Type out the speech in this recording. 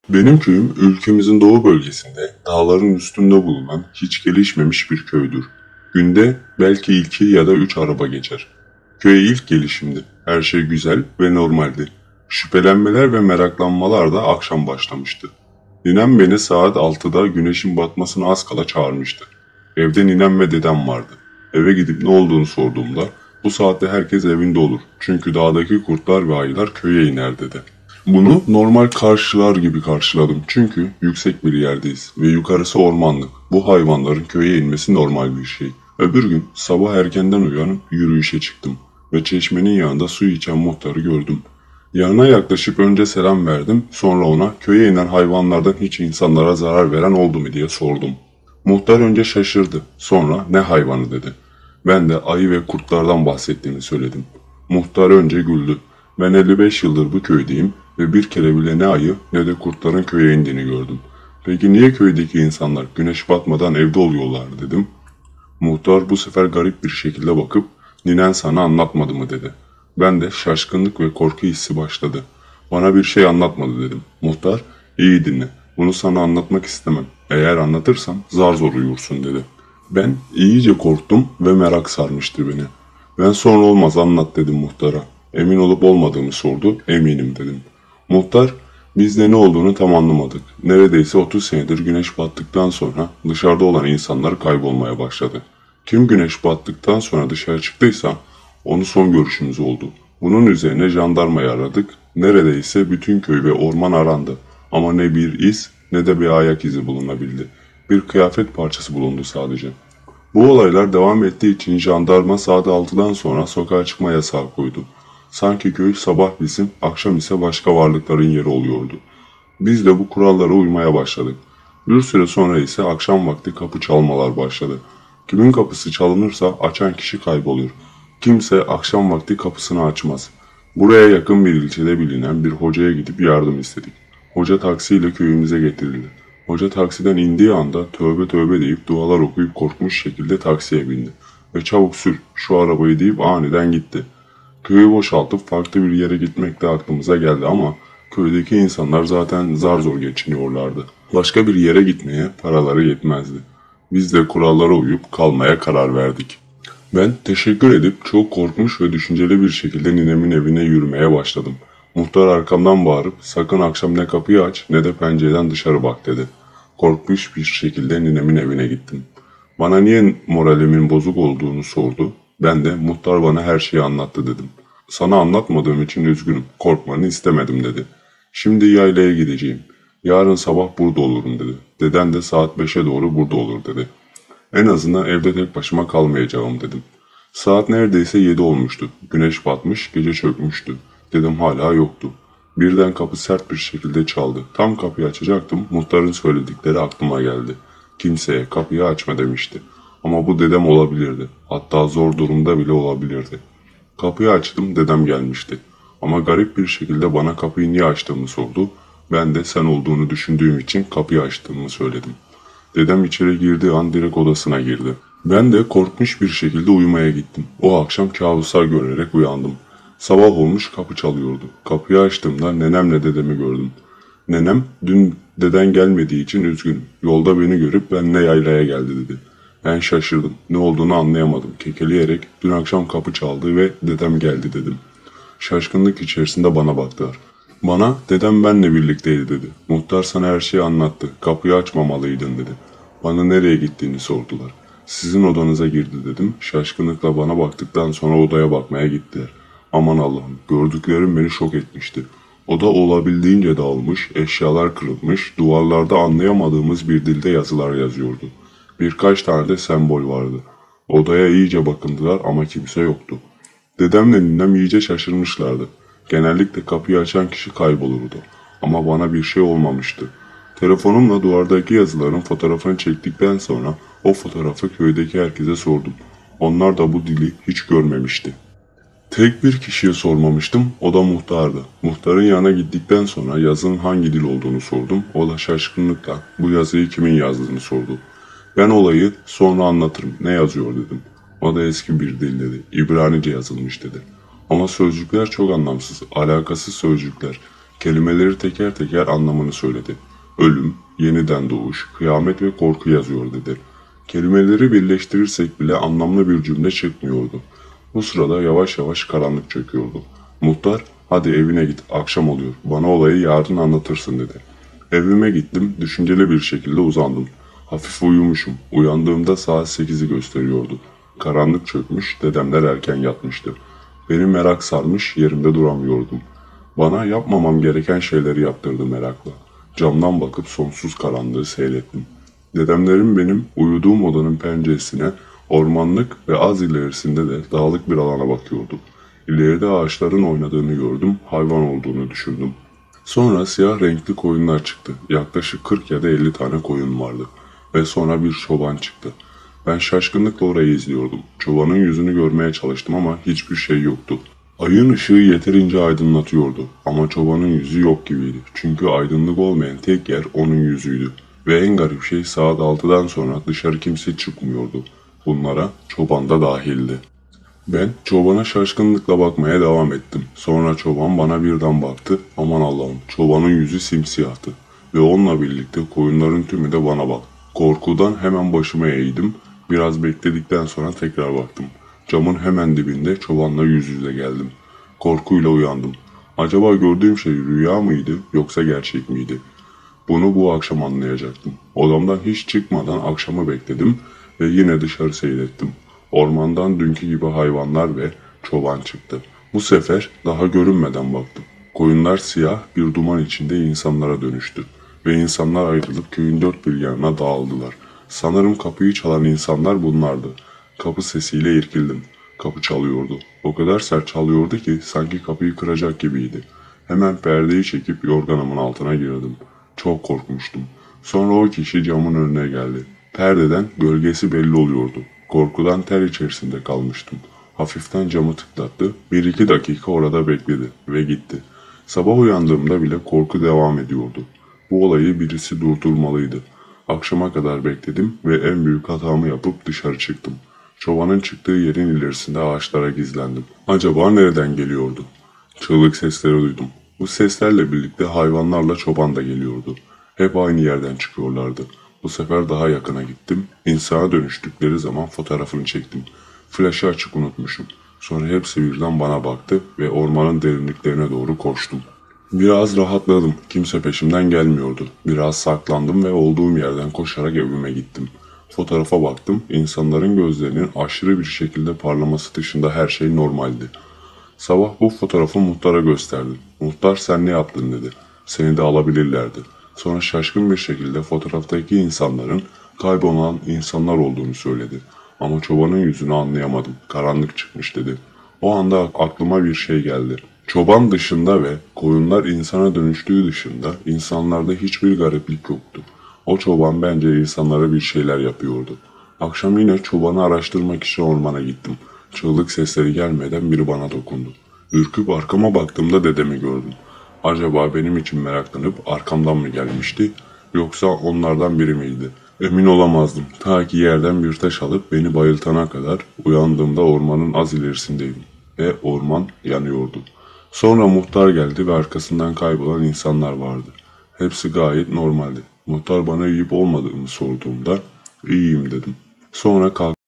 Benim köyüm ülkemizin doğu bölgesinde dağların üstünde bulunan hiç gelişmemiş bir köydür. Günde belki 2 ya da 3 araba geçer. Köye ilk gelişimdi. Her şey güzel ve normaldi. Şüphelenmeler ve meraklanmalar da akşam başlamıştı. Ninem beni saat 6'da güneşin batmasına az kala çağırmıştı. Evde ninem ve dedem vardı. Eve gidip ne olduğunu sorduğumda bu saatte herkes evinde olur. Çünkü dağdaki kurtlar ve ayılar köye iner dedi. Bunu normal karşılar gibi karşıladım çünkü yüksek bir yerdeyiz ve yukarısı ormanlık. Bu hayvanların köye inmesi normal bir şey. Öbür gün sabah erkenden uyanıp yürüyüşe çıktım ve çeşmenin yanında su içen muhtarı gördüm. Yanına yaklaşıp önce selam verdim, sonra ona köye inen hayvanlardan hiç insanlara zarar veren oldu mu diye sordum. Muhtar önce şaşırdı, sonra ne hayvanı dedi. Ben de ayı ve kurtlardan bahsettiğimi söyledim. Muhtar önce güldü. Ben 55 yıldır bu köydeyim ve bir kere bile ne ayı ne de kurtların köye indiğini gördüm. Peki niye köydeki insanlar güneş batmadan evde oluyorlar dedim. Muhtar bu sefer garip bir şekilde bakıp ninen sana anlatmadı mı dedi. Ben de şaşkınlık ve korku hissi başladı. Bana bir şey anlatmadı dedim. Muhtar iyi dinle, bunu sana anlatmak istemem. Eğer anlatırsam zar zor uyursun dedi. Ben iyice korktum ve merak sarmıştı beni. Ben sonra olmaz anlat dedim muhtara. Emin olup olmadığımı sordu. Eminim dedim. Muhtar biz de ne olduğunu tam anlamadık. Neredeyse 30 senedir güneş battıktan sonra dışarıda olan insanlar kaybolmaya başladı. Kim güneş battıktan sonra dışarı çıktıysa onu son görüşümüz oldu. Bunun üzerine jandarmayı aradık. Neredeyse bütün köy ve orman arandı. Ama ne bir iz ne de bir ayak izi bulunabildi. Bir kıyafet parçası bulundu sadece. Bu olaylar devam ettiği için jandarma saat 6'dan sonra sokağa çıkma yasağı koydu. Sanki köy sabah bizim, akşam ise başka varlıkların yeri oluyordu. Biz de bu kurallara uymaya başladık. Bir süre sonra ise akşam vakti kapı çalmalar başladı. Kimin kapısı çalınırsa açan kişi kaybolur. Kimse akşam vakti kapısını açmaz. Buraya yakın bir ilçede bilinen bir hocaya gidip yardım istedik. Hoca taksiyle köyümüze getirildi. Hoca taksiden indiği anda tövbe tövbe deyip dualar okuyup korkmuş şekilde taksiye bindi. Ve çabuk sür şu arabayı deyip aniden gitti. Köyü boşaltıp farklı bir yere gitmek de aklımıza geldi ama köydeki insanlar zaten zar zor geçiniyorlardı. Başka bir yere gitmeye paraları yetmezdi. Biz de kurallara uyup kalmaya karar verdik. Ben teşekkür edip çok korkmuş ve düşünceli bir şekilde ninemin evine yürümeye başladım. Muhtar arkamdan bağırıp sakın akşam ne kapıyı aç ne de pencereden dışarı bak dedi. Korkmuş bir şekilde ninemin evine gittim. Bana niye moralimin bozuk olduğunu sordu. Ben de muhtar bana her şeyi anlattı dedim. Sana anlatmadığım için üzgünüm, korkmanı istemedim dedi. Şimdi yaylaya gideceğim. Yarın sabah burada olurum dedi. Deden de saat 5'e doğru burada olur dedi. En azından evde tek başıma kalmayacağım dedim. Saat neredeyse 7 olmuştu. Güneş batmış, gece çökmüştü. Dedem hala yoktu. Birden kapı sert bir şekilde çaldı. Tam kapıyı açacaktım, muhtarın söyledikleri aklıma geldi. Kimseye kapıyı açma demişti. Ama bu dedem olabilirdi. Hatta zor durumda bile olabilirdi. Kapıyı açtım, dedem gelmişti. Ama garip bir şekilde bana kapıyı niye açtığımı sordu. Ben de sen olduğunu düşündüğüm için kapıyı açtığımı söyledim. Dedem içeri girdiği an direkt odasına girdi. Ben de korkmuş bir şekilde uyumaya gittim. O akşam kabuslar görerek uyandım. Sabah olmuş kapı çalıyordu. Kapıyı açtığımda nenemle dedemi gördüm. Nenem dün deden gelmediği için üzgün. Yolda beni görüp benimle yaylaya geldi dedi. Ben şaşırdım. Ne olduğunu anlayamadım. Kekeleyerek dün akşam kapı çaldı ve dedem geldi dedim. Şaşkınlık içerisinde bana baktılar. Bana dedem benle birlikteydi dedi. Muhtar sana her şeyi anlattı. Kapıyı açmamalıydın dedi. Bana nereye gittiğini sordular. Sizin odanıza girdi dedim. Şaşkınlıkla bana baktıktan sonra odaya bakmaya gittiler. Aman Allah'ım, gördüklerim beni şok etmişti. Oda olabildiğince dağılmış, eşyalar kırılmış, duvarlarda anlayamadığımız bir dilde yazılar yazıyordu. Birkaç tane de sembol vardı. Odaya iyice bakındılar ama kimse yoktu. Dedemle ninem iyice şaşırmışlardı. Genellikle kapıyı açan kişi kaybolurdu. Ama bana bir şey olmamıştı. Telefonumla duvardaki yazıların fotoğrafını çektikten sonra o fotoğrafı köydeki herkese sordum. Onlar da bu dili hiç görmemişti. Tek bir kişiye sormamıştım, o da muhtardı. Muhtarın yanına gittikten sonra yazının hangi dil olduğunu sordum. O da şaşkınlıkla bu yazıyı kimin yazdığını sordu. Ben olayı sonra anlatırım, ne yazıyor dedim. O da eski bir dil dedi, İbranice yazılmış dedi. Ama sözcükler çok anlamsız, alakasız sözcükler. Kelimeleri teker teker anlamını söyledi. Ölüm, yeniden doğuş, kıyamet ve korku yazıyor dedi. Kelimeleri birleştirirsek bile anlamlı bir cümle çıkmıyordu. Bu sırada yavaş yavaş karanlık çöküyordu. Muhtar, hadi evine git, akşam oluyor, bana olayı yarın anlatırsın dedi. Evime gittim, düşünceli bir şekilde uzandım. Hafif uyumuşum, uyandığımda saat 8'i gösteriyordu. Karanlık çökmüş, dedemler erken yatmıştı. Beni merak sarmış, yerimde duramıyordum. Bana yapmamam gereken şeyleri yaptırdı merakla. Camdan bakıp sonsuz karanlığı seyrettim. Dedemlerim benim uyuduğum odanın penceresine, ormanlık ve az ilerisinde de dağlık bir alana bakıyordu. İleride ağaçların oynadığını gördüm, hayvan olduğunu düşündüm. Sonra siyah renkli koyunlar çıktı. Yaklaşık 40 ya da 50 tane koyun vardı. Ve sonra bir çoban çıktı. Ben şaşkınlıkla orayı izliyordum. Çobanın yüzünü görmeye çalıştım ama hiçbir şey yoktu. Ayın ışığı yeterince aydınlatıyordu ama çobanın yüzü yok gibiydi. Çünkü aydınlık olmayan tek yer onun yüzüydü. Ve en garip şey saat 6'dan sonra dışarı kimse çıkmıyordu. Bunlara çoban da dahildi. Ben çobana şaşkınlıkla bakmaya devam ettim. Sonra çoban bana birden baktı. Aman Allah'ım, çobanın yüzü simsiyahtı. Ve onunla birlikte koyunların tümü de bana baktı. Korkudan hemen başımı eğdim. Biraz bekledikten sonra tekrar baktım. Camın hemen dibinde çobanla yüz yüze geldim. Korkuyla uyandım. Acaba gördüğüm şey rüya mıydı yoksa gerçek miydi? Bunu bu akşam anlayacaktım. Odamdan hiç çıkmadan akşamı bekledim ve yine dışarı seyrettim. Ormandan dünkü gibi hayvanlar ve çoban çıktı. Bu sefer daha görünmeden baktım. Koyunlar siyah bir duman içinde insanlara dönüştü. Ve insanlar ayrılıp köyün dört bir yanına dağıldılar. Sanırım kapıyı çalan insanlar bunlardı. Kapı sesiyle irkildim. Kapı çalıyordu. O kadar sert çalıyordu ki sanki kapıyı kıracak gibiydi. Hemen perdeyi çekip yorganımın altına girdim. Çok korkmuştum. Sonra o kişi camın önüne geldi. Perdeden gölgesi belli oluyordu. Korkudan ter içerisinde kalmıştım. Hafiften camı tıklattı. 1-2 dakika orada bekledi ve gitti. Sabah uyandığımda bile korku devam ediyordu. Bu olayı birisi durdurmalıydı. Akşama kadar bekledim ve en büyük hatamı yapıp dışarı çıktım. Çobanın çıktığı yerin ilerisinde ağaçlara gizlendim. Acaba nereden geliyordu? Çığlık sesleri duydum. Bu seslerle birlikte hayvanlarla çoban da geliyordu. Hep aynı yerden çıkıyorlardı. Bu sefer daha yakına gittim. İnsana dönüştükleri zaman fotoğrafını çektim. Flaşı açık unutmuşum. Sonra hepsi birden bana baktı ve ormanın derinliklerine doğru koştum. Biraz rahatladım. Kimse peşimden gelmiyordu. Biraz saklandım ve olduğum yerden koşarak evime gittim. Fotoğrafa baktım. İnsanların gözlerinin aşırı bir şekilde parlaması dışında her şey normaldi. Sabah bu fotoğrafı muhtara gösterdim. Muhtar sen ne yaptın dedi. Seni de alabilirlerdi. Sonra şaşkın bir şekilde fotoğraftaki insanların kaybolan insanlar olduğunu söyledi. Ama çobanın yüzünü anlayamadım. Karanlık çıkmış dedi. O anda aklıma bir şey geldi. Çoban dışında ve koyunlar insana dönüştüğü dışında insanlarda hiçbir gariplik yoktu. O çoban bence insanlara bir şeyler yapıyordu. Akşam yine çobanı araştırmak için ormana gittim. Çığlık sesleri gelmeden biri bana dokundu. Ürküp arkama baktığımda dedemi gördüm. Acaba benim için meraklanıp arkamdan mı gelmişti yoksa onlardan biri miydi? Emin olamazdım. Ta ki yerden bir taş alıp beni bayıltana kadar uyandığımda ormanın az ilerisindeydim. Ve orman yanıyordu. Sonra muhtar geldi ve arkasından kaybolan insanlar vardı. Hepsi gayet normaldi. Muhtar bana yiyip olmadığımı sorduğumda iyiyim dedim. Sonra kalktı.